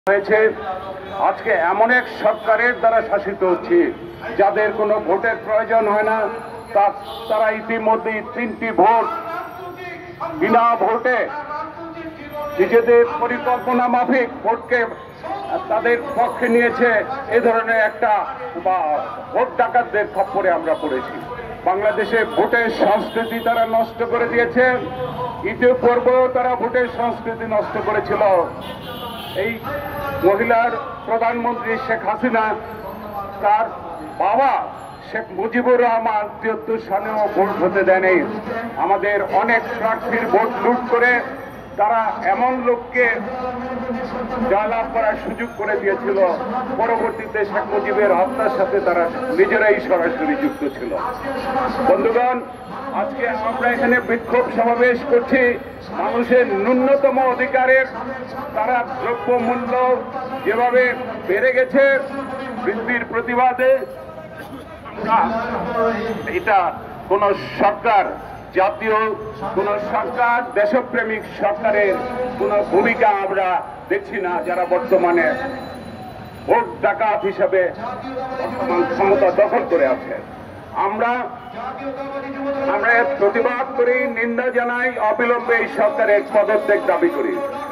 হয়েছে আজকে এমন এক সরকারের দ্বারা শাসিত হচ্ছে যাদের কোনো ভোটের প্রয়োজন হয় না। তারা ইতিমধ্যে 3টি ভোট বিনা ভোটে নিজেদের পরিকল্পনা মাফিক ভোটকে তাদের পক্ষে নিয়েছে। এ ধরনের একটা ভোট ডাকাতদের খপ্পরে আমরা পড়েছি। বাংলাদেশে ভোটের সংস্কৃতি তারা নষ্ট করে দিয়েছে। ইতিপূর্বেও তারা ভোটের সংস্কৃতি নষ্ট করেছিল। এই মহিলার প্রধানমন্ত্রী শেখ হাসিনা তার বাবা শেখ মুজিবুর রহমান ৭৩ সালেও ভোট হতে দেয়নি। আমাদের অনেক প্রার্থীর ভোট লুট করে তারা এমন লোককে জয়লাভ করার সুযোগ করে দিয়েছিল, পরবর্তীতে শেখ মুজিবের হত্যার সাথে তারা নিজেরাই সরাসরি যুক্ত ছিল। বন্ধুগণ, আজকে আমরা এখানে বিক্ষোভ সমাবেশ করছি মানুষের ন্যূনতম অধিকারের তারা দ্রব্যমূল্য যেভাবে বেড়ে গেছে বৃদ্ধির প্রতিবাদে। এটা কোন সরকার, জাতীয় কোন সরকার, দেশপ্রেমিক সরকারের কোন ভূমিকা আমরা দেখছি না, যারা বর্তমানে ভোট ডাকাত হিসাবে বর্তমান ক্ষমতা দখল করে আছে। আমরা এর প্রতিবাদ করি, নিন্দা জানাই, অবিলম্বে এই সরকারের পদত্যাগ দাবি করি।